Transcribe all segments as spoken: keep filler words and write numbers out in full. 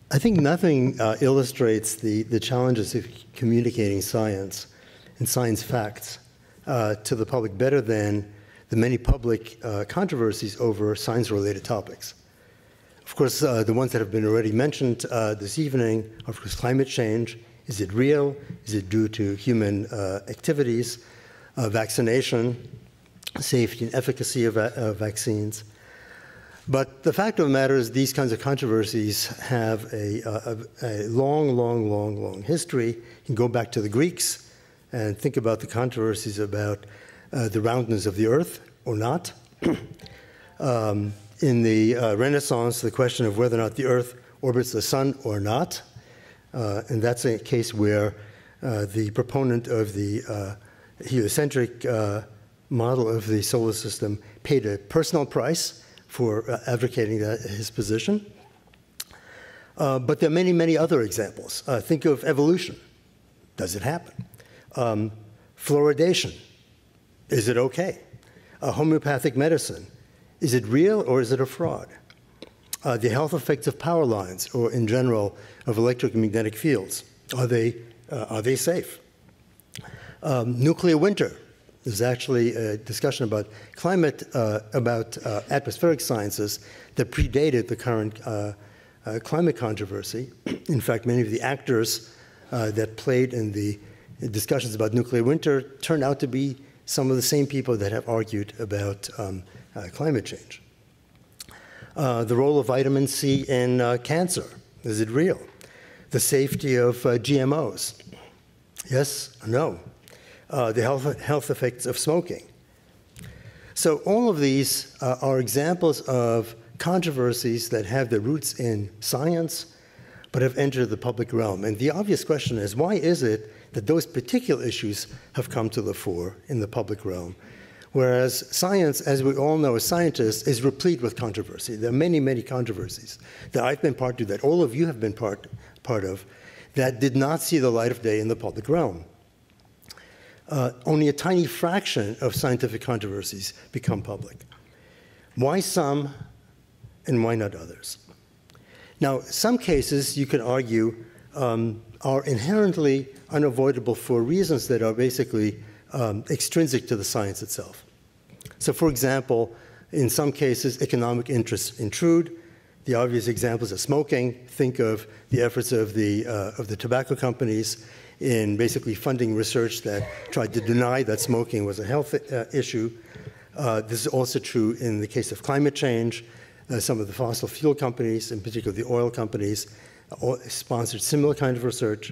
I think nothing uh, illustrates the, the challenges of communicating science and science facts uh, to the public better than the many public uh, controversies over science-related topics. Of course, uh, the ones that have been already mentioned uh, this evening are, of course, climate change. Is it real? Is it due to human uh, activities? Uh, vaccination, safety and efficacy of, va of vaccines. But the fact of the matter is these kinds of controversies have a, a, a long, long, long, long history. You can go back to the Greeks and think about the controversies about uh, the roundness of the Earth or not. um, in the uh, Renaissance, the question of whether or not the Earth orbits the sun or not. Uh, and that's a case where uh, the proponent of the uh, heliocentric uh, model of the solar system paid a personal price for uh, advocating that, his position. Uh, but there are many, many other examples. Uh, think of evolution. Does it happen? Um, fluoridation. Is it okay? Uh, homeopathic medicine. Is it real or is it a fraud? Uh, the health effects of power lines or in general of electric and magnetic fields. Are they, uh, are they safe? Um, nuclear winter. There's actually a discussion about climate, uh, about uh, atmospheric sciences that predated the current uh, uh, climate controversy. In fact, many of the actors uh, that played in the discussions about nuclear winter turned out to be some of the same people that have argued about um, uh, climate change. Uh, the role of vitamin C in uh, cancer. Is it real? The safety of uh, G M Os. Yes or no? Uh, the health, health effects of smoking. So all of these uh, are examples of controversies that have their roots in science, but have entered the public realm. And the obvious question is, why is it that those particular issues have come to the fore in the public realm, whereas science, as we all know as scientists, is replete with controversy? There are many, many controversies that I've been part of, that all of you have been part, part of, that did not see the light of day in the public realm. Uh, only a tiny fraction of scientific controversies become public. Why some and why not others? Now, some cases, you could argue, um, are inherently unavoidable for reasons that are basically um, extrinsic to the science itself. So, for example, in some cases, economic interests intrude. The obvious examples are smoking. Think of the efforts of the, uh, of the tobacco companies in basically funding research that tried to deny that smoking was a health uh, issue. Uh, this is also true in the case of climate change. Uh, some of the fossil fuel companies, in particular the oil companies, uh, sponsored similar kind of research.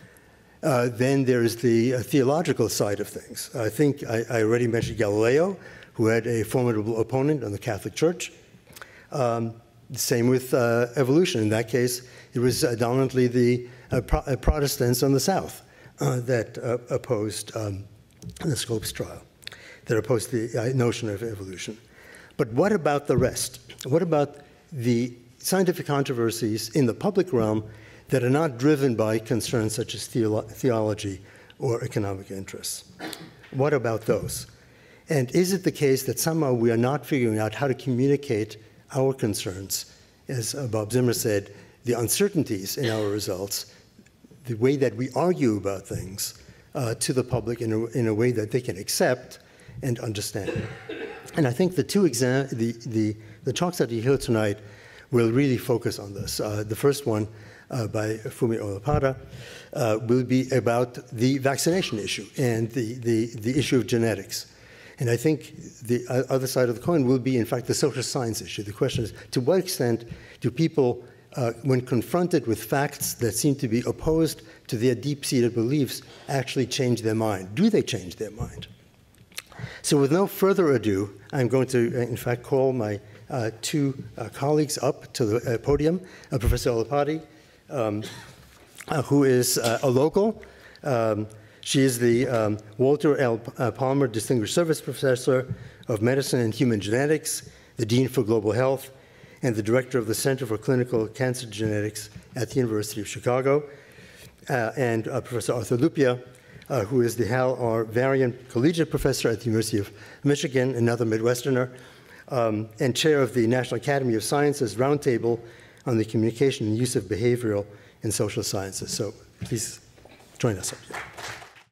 Uh, then there is the uh, theological side of things. I think I, I already mentioned Galileo, who had a formidable opponent on the Catholic Church. Um, same with uh, evolution. In that case, it was uh, dominantly the Uh, Pro uh, Protestants on the South uh, that uh, opposed um, the Scopes trial, that opposed the uh, notion of evolution. But what about the rest? What about the scientific controversies in the public realm that are not driven by concerns such as theolo theology or economic interests? What about those? And is it the case that somehow we are not figuring out how to communicate our concerns, as uh, Bob Zimmer said, the uncertainties in our results, the way that we argue about things uh, to the public in a, in a way that they can accept and understand. And I think the two exam the, the, the talks that you hear tonight will really focus on this. Uh, the first one uh, by Fumi Olapada uh, will be about the vaccination issue and the, the, the issue of genetics. And I think the other side of the coin will be, in fact, the social science issue. The question is, to what extent do people Uh, when confronted with facts that seem to be opposed to their deep-seated beliefs, actually change their mind? Do they change their mind? So with no further ado, I'm going to, in fact, call my uh, two uh, colleagues up to the uh, podium. Uh, Professor Olapati, um, uh, who is uh, a local. Um, she is the um, Walter L. Palmer Distinguished Service Professor of Medicine and Human Genetics, the Dean for Global Health, and the director of the Center for Clinical Cancer Genetics at the University of Chicago, uh, and uh, Professor Arthur Lupia, uh, who is the Hal R. Varian Collegiate Professor at the University of Michigan, another Midwesterner, um, and chair of the National Academy of Sciences Roundtable on the communication and use of behavioral and social sciences. So please join us up here.